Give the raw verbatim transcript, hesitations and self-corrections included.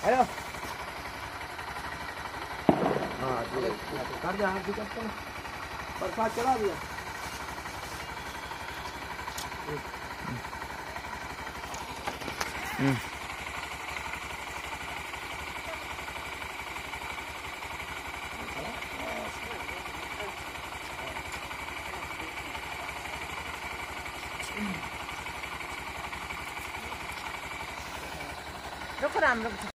hello हाँ जी कर जा हाथ दिक्कत तो बरसात चला दिया हम्म रुको राम रुको